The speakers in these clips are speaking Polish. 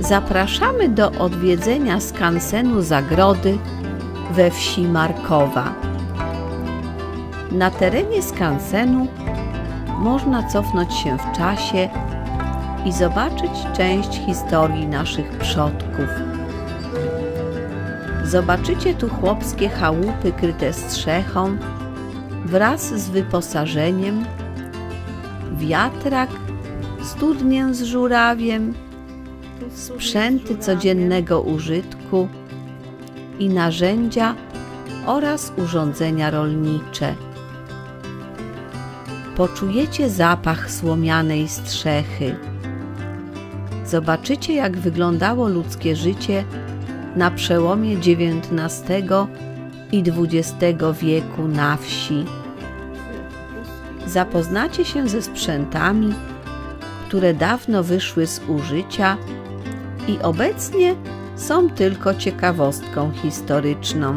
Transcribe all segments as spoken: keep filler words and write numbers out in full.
Zapraszamy do odwiedzenia skansenu Zagrody we wsi Markowa. Na terenie skansenu można cofnąć się w czasie i zobaczyć część historii naszych przodków. Zobaczycie tu chłopskie chałupy kryte strzechą wraz z wyposażeniem, wiatrak, studnię z żurawiem, sprzęty codziennego użytku i narzędzia oraz urządzenia rolnicze. Poczujecie zapach słomianej strzechy. Zobaczycie, jak wyglądało ludzkie życie na przełomie dziewiętnastego i dwudziestego wieku na wsi. Zapoznacie się ze sprzętami, które dawno wyszły z użycia i obecnie są tylko ciekawostką historyczną.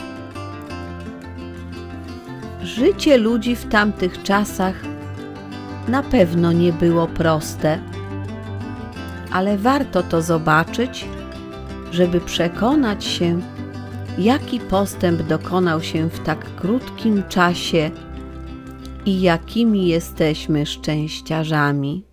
Życie ludzi w tamtych czasach na pewno nie było proste, ale warto to zobaczyć, żeby przekonać się, jaki postęp dokonał się w tak krótkim czasie i jakimi jesteśmy szczęściarzami.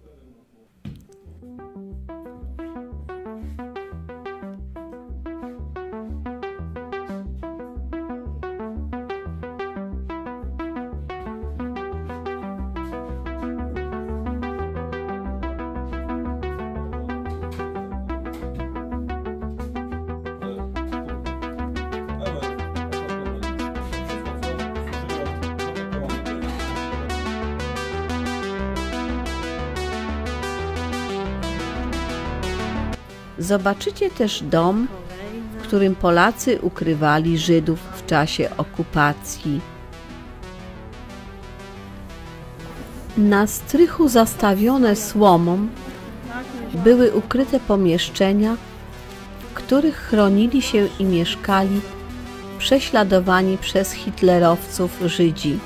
Zobaczycie też dom, w którym Polacy ukrywali Żydów w czasie okupacji. Na strychu zastawione słomą były ukryte pomieszczenia, w których chronili się i mieszkali prześladowani przez hitlerowców Żydzi.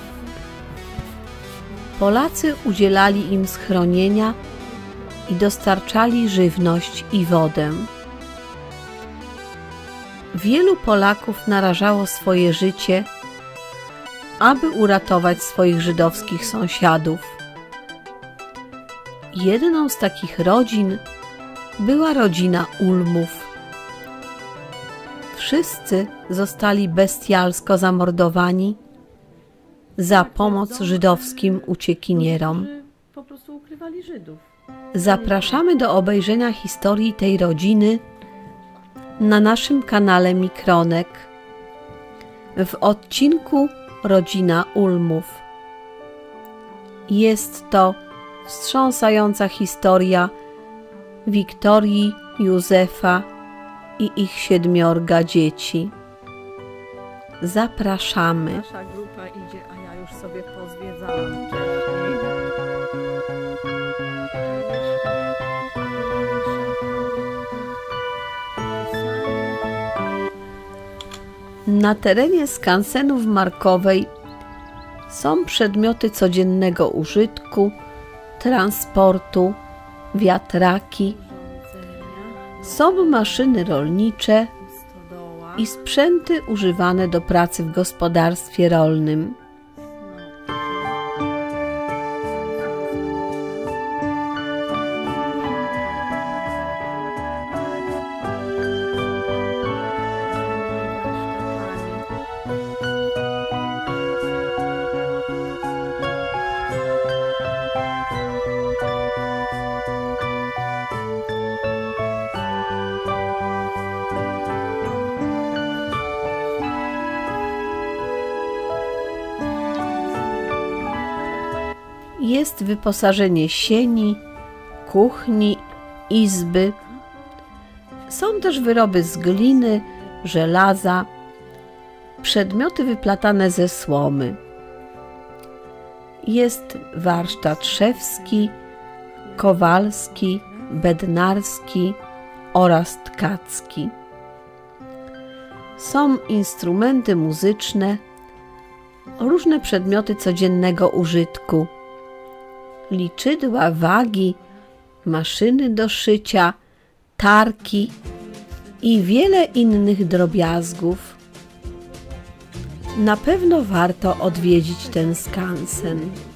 Polacy udzielali im schronienia i dostarczali żywność i wodę. Wielu Polaków narażało swoje życie, aby uratować swoich żydowskich sąsiadów. Jedną z takich rodzin była rodzina Ulmów. Wszyscy zostali bestialsko zamordowani za pomoc żydowskim uciekinierom. Po prostu ukrywali Żydów. Zapraszamy do obejrzenia historii tej rodziny na naszym kanale Mikronek w odcinku Rodzina Ulmów. Jest to wstrząsająca historia Wiktorii, Józefa i ich siedmiorga dzieci. Zapraszamy. Nasza grupa idzie, a ja już sobie pozwiedzałam wcześniej. Na terenie skansenu w Markowej są przedmioty codziennego użytku, transportu, wiatraki, są maszyny rolnicze i sprzęty używane do pracy w gospodarstwie rolnym. Jest wyposażenie sieni, kuchni, izby. Są też wyroby z gliny, żelaza, przedmioty wyplatane ze słomy. Jest warsztat szewski, kowalski, bednarski oraz tkacki. Są instrumenty muzyczne, różne przedmioty codziennego użytku, liczydła, wagi, maszyny do szycia, latarki i wiele innych drobiazgów. Na pewno warto odwiedzić ten skansen.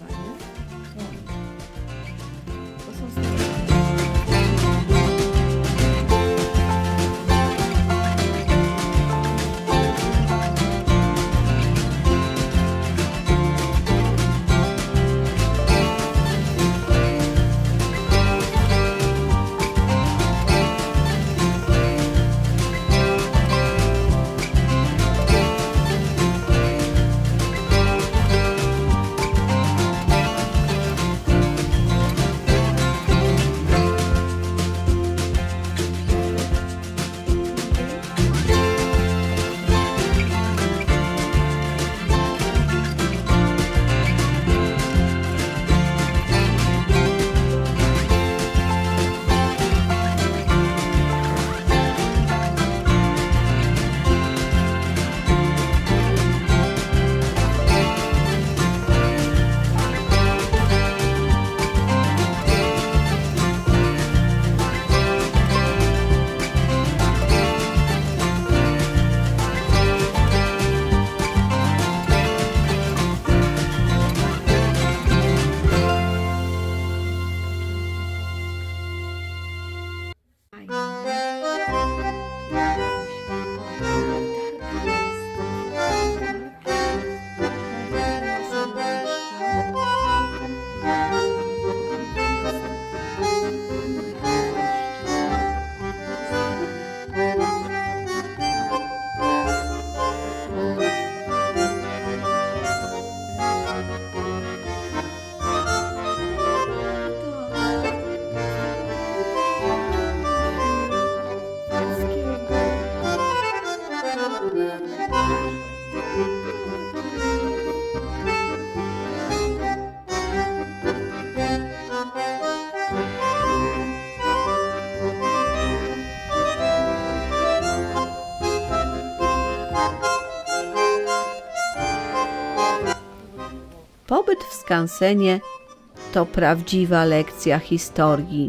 Pobyt w skansenie to prawdziwa lekcja historii.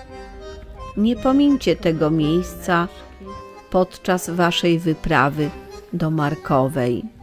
Nie pomińcie tego miejsca podczas waszej wyprawy do Markowej.